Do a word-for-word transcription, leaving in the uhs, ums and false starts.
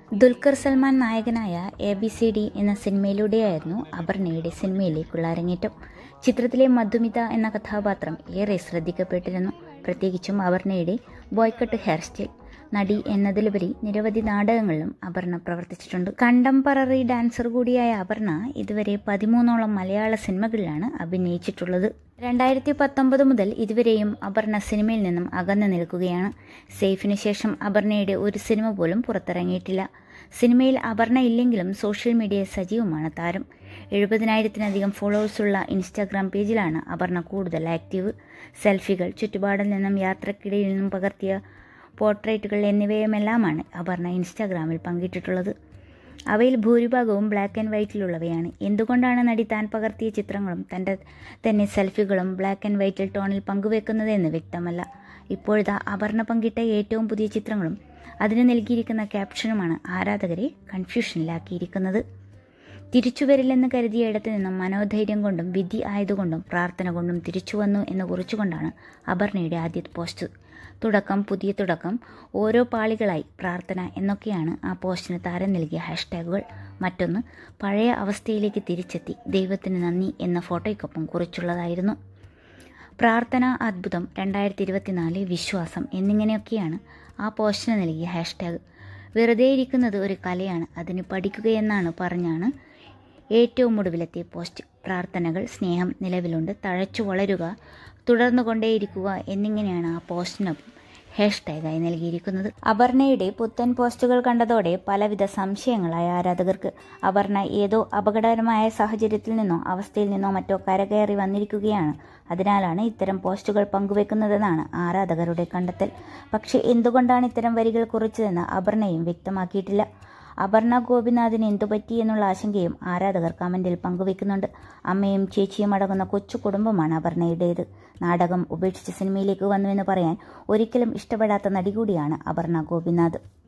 ദുൽഖർ സൽമാൻ നായകനായ A B C D എന്ന സിനിമയിലൂടെയായിരുന്നു അപർണയുടെ സിനിമയിലേക്കുള്ള അരങ്ങേറ്റം. ചിത്രത്തിലെ മധുമിത എന്ന കഥാപാത്രം ഏറെ ശ്രദ്ധിക്കപ്പെട്ടിരുന്നു. പ്രത്യേകിച്ചും അപർണയുടെ ബോയ്ക്കട്ട് ഹെയർ സ്റ്റൈൽ. നടി എന്നതിലുപരി നിരവധി നാടകങ്ങളിലും അപർണ പ്രവർത്തിച്ചിട്ടുണ്ട്. കണ്ടംപററി ഡാൻസർ കൂടിയായ അപർണ ഇതുവരെ പതിമൂന്നോളം മലയാള സിനിമകളിലാണ് അഭിനയിച്ചിട്ടുള്ളത്. രണ്ടായിരത്തി പത്തൊമ്പത് മുതൽ ഇതുവരെയും അപർണ സിനിമയിൽ നിന്നും അകന്നു നിൽക്കുകയാണ്. സേഫിന് ശേഷം അപർണയുടെ ഒരു സിനിമ പോലും പുറത്തിറങ്ങിയിട്ടില്ല. സിനിമയിൽ അപർണ ഇല്ലെങ്കിലും സോഷ്യൽ മീഡിയയിൽ സജീവമാണ് താരം. എഴുപതിനായിരത്തിലധികം ഫോളോവേഴ്സുള്ള ഇൻസ്റ്റാഗ്രാം പേജിലാണ് അപർണ കൂടുതൽ ആക്റ്റീവ്. സെൽഫികൾ, ചുറ്റുപാടിൽ നിന്നും യാത്രക്കിടയിൽ നിന്നും പകർത്തിയ പോർട്രേറ്റുകൾ എന്നിവയുമെല്ലാമാണ് അപർണ ഇൻസ്റ്റാഗ്രാമിൽ പങ്കിട്ടിട്ടുള്ളത്. അവയിൽ ഭൂരിഭാഗവും ബ്ലാക്ക് ആൻഡ് വൈറ്റിലുള്ളവയാണ്. എന്തുകൊണ്ടാണ് നടി താൻ പകർത്തിയ ചിത്രങ്ങളും തൻ്റെ തന്നെ സെൽഫികളും ബ്ലാക്ക് ആൻഡ് വൈറ്റിൽ ടോണിൽ പങ്കുവെക്കുന്നതെന്ന് വ്യക്തമല്ല. ഇപ്പോഴത്തെ അപർണ പങ്കിട്ട ഏറ്റവും പുതിയ ചിത്രങ്ങളും അതിന് നൽകിയിരിക്കുന്ന ക്യാപ്ഷനുമാണ് ആരാധകരെ കൺഫ്യൂഷനിലാക്കിയിരിക്കുന്നത്. തിരിച്ചുവരില്ലെന്ന് കരുതിയ ഇടത്തു നിന്നും മനോധൈര്യം കൊണ്ടും വിധി ആയതുകൊണ്ടും പ്രാർത്ഥന കൊണ്ടും തിരിച്ചു വന്നു എന്ന് കുറിച്ചുകൊണ്ടാണ് അപർണയുടെ ആദ്യ പോസ്റ്റ്. തുടക്കം, പുതിയ തുടക്കം, ഓരോ പാളികളായി, പ്രാർത്ഥന എന്നൊക്കെയാണ് ആ പോസ്റ്റിന് താരം നൽകിയ ഹാഷ്ടാഗുകൾ. മറ്റൊന്ന്, പഴയ അവസ്ഥയിലേക്ക് തിരിച്ചെത്തി, ദൈവത്തിന് നന്ദി എന്ന ഫോട്ടോയ്ക്കൊപ്പം കുറിച്ചുള്ളതായിരുന്നു. പ്രാർത്ഥന, അത്ഭുതം, രണ്ടായിരത്തി ഇരുപത്തിനാല്, വിശ്വാസം എന്നിങ്ങനെയൊക്കെയാണ് ആ പോസ്റ്റിന് നൽകിയ ഹാഷ്ടാഗ്. വെറുതെ ഇരിക്കുന്നത് ഒരു കലയാണ്, അതിന് പഠിക്കുകയെന്നാണ് പറഞ്ഞാണ് ഏറ്റവും ഒടുവിലെത്തിയ പോസ്റ്റ്. പ്രാർത്ഥനകൾ, സ്നേഹം നിലവിലുണ്ട്, തഴച്ചു വളരുക, തുടർന്നു കൊണ്ടേയിരിക്കുക എന്നിങ്ങനെയാണ് ആ പോസ്റ്റിനൊപ്പം ഹാഷ്ടാഗായി നൽകിയിരിക്കുന്നത്. അപർണയുടെ പുത്തൻ പോസ്റ്റുകൾ കണ്ടതോടെ പലവിധ സംശയങ്ങളായ ആരാധകർക്ക്. അപർണ ഏതോ അപകടകരമായ സാഹചര്യത്തിൽ നിന്നോ അവസ്ഥയിൽ നിന്നോ മറ്റോ കരകയറി വന്നിരിക്കുകയാണ്. അതിനാലാണ് ഇത്തരം പോസ്റ്റുകൾ പങ്കുവെക്കുന്നതെന്നാണ് ആരാധകരുടെ കണ്ടെത്തൽ. പക്ഷേ എന്തുകൊണ്ടാണ് ഇത്തരം വരികൾ കുറിച്ചതെന്ന് അപർണയും വ്യക്തമാക്കിയിട്ടില്ല. അപർണ ഗോപിനാഥിന് എന്തുപറ്റി എന്നുള്ള ആശങ്കയും ആരാധകർ കമന്റിൽ പങ്കുവെക്കുന്നുണ്ട്. അമ്മയും ചേച്ചിയും അടങ്ങുന്ന കൊച്ചു കുടുംബമാണ് അപർണയുടേത്. നാടകം ഉപേക്ഷിച്ച് സിനിമയിലേക്ക് വന്നുവെന്ന് പറയാൻ ഒരിക്കലും ഇഷ്ടപ്പെടാത്ത നടി കൂടിയാണ് അപർണ ഗോപിനാഥ്.